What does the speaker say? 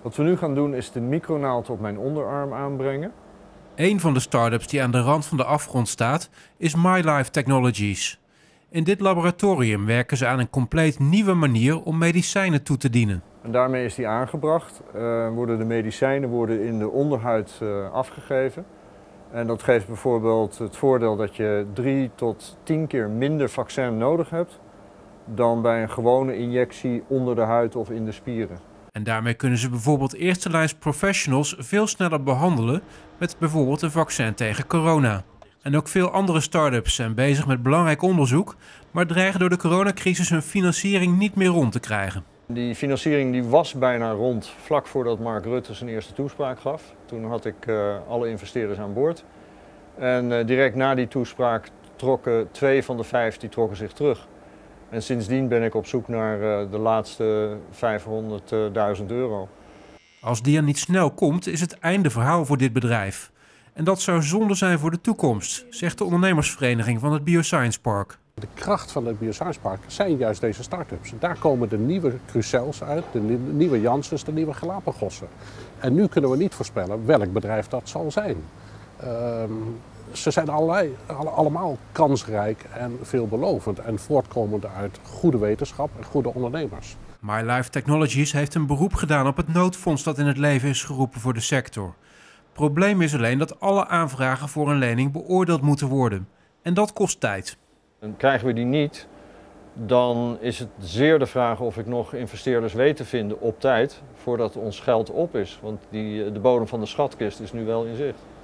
Wat we nu gaan doen is de micronaald op mijn onderarm aanbrengen. Een van de start-ups die aan de rand van de afgrond staat is MyLife Technologies. In dit laboratorium werken ze aan een compleet nieuwe manier om medicijnen toe te dienen. En daarmee is die aangebracht. De medicijnen in de onderhuid afgegeven. En dat geeft bijvoorbeeld het voordeel dat je 3 tot 10 keer minder vaccin nodig hebt dan bij een gewone injectie onder de huid of in de spieren. En daarmee kunnen ze bijvoorbeeld eerste lijns professionals veel sneller behandelen met bijvoorbeeld een vaccin tegen corona. En ook veel andere start-ups zijn bezig met belangrijk onderzoek, maar dreigen door de coronacrisis hun financiering niet meer rond te krijgen. Die financiering was bijna rond vlak voordat Mark Rutte zijn eerste toespraak gaf. Toen had ik alle investeerders aan boord. En direct na die toespraak trokken 2 van de 5 zich terug. En sindsdien ben ik op zoek naar de laatste €500.000. Als die er niet snel komt, is het einde verhaal voor dit bedrijf. En dat zou zonde zijn voor de toekomst, zegt de ondernemersvereniging van het Bioscience Park. De kracht van het Bioscience Park zijn juist deze start-ups. Daar komen de nieuwe Crucels uit, de nieuwe Janssens, de nieuwe Galapagossen. En nu kunnen we niet voorspellen welk bedrijf dat zal zijn. Ze zijn allemaal kansrijk en veelbelovend en voortkomend uit goede wetenschap en goede ondernemers. MyLife Technologies heeft een beroep gedaan op het noodfonds dat in het leven is geroepen voor de sector. Probleem is alleen dat alle aanvragen voor een lening beoordeeld moeten worden. En dat kost tijd. En krijgen we die niet, dan is het zeer de vraag of ik nog investeerders weet te vinden op tijd voordat ons geld op is. Want de bodem van de schatkist is nu wel in zicht.